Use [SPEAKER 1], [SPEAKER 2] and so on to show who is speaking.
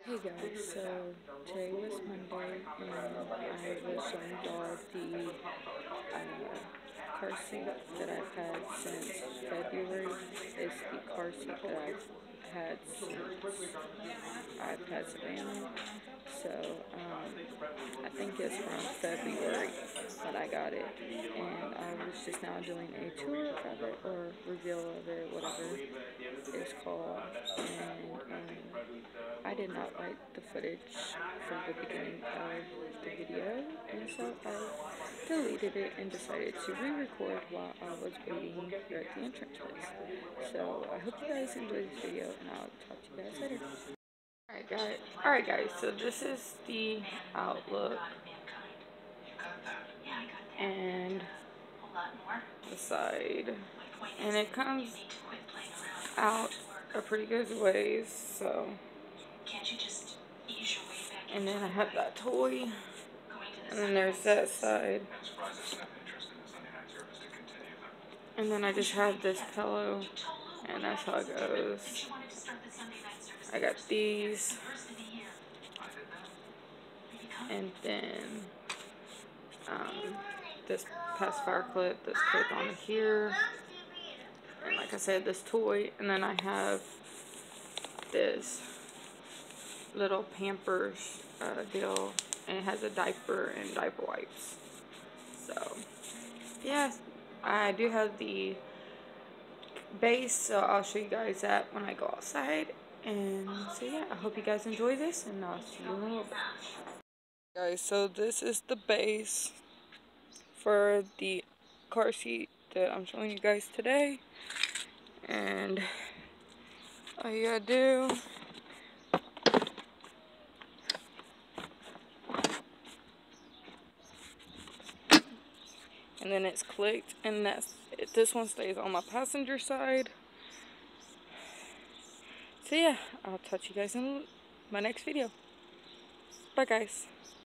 [SPEAKER 1] Hey guys, so today was Monday and I was showing y'all the car seat that I've had since February. It's the car seat that I've had since I've had Savannah. So I think it's around February that I got it, and I was just now doing a tour of it or reveal of it, whatever it's called. And I did not like the footage from the beginning of the video, and so I deleted it and decided to re-record while I was waiting here at the entrance place. So I hope you guys enjoy this video, and I'll talk to you guys later. Alright guys, so this is the outlook and the side, and it comes out a pretty good ways, so, and then I have that toy, and then there's that side, and then I just have this pillow, and that's how it goes. I got these, and then this pacifier clip that's clipped on here, and like I said, this toy, and then I have this little Pampers deal, and it has a diaper and diaper wipes. So yeah, I do have the base, so I'll show you guys that when I go outside. And so yeah, I hope you guys enjoy this, and I'll see you in a little bit. Guys, so this is the base for the car seat that I'm showing you guys today, and all you gotta do and then it's clicked, and that's it. This one stays on my passenger side. So yeah, I'll touch you guys in my next video. Bye guys.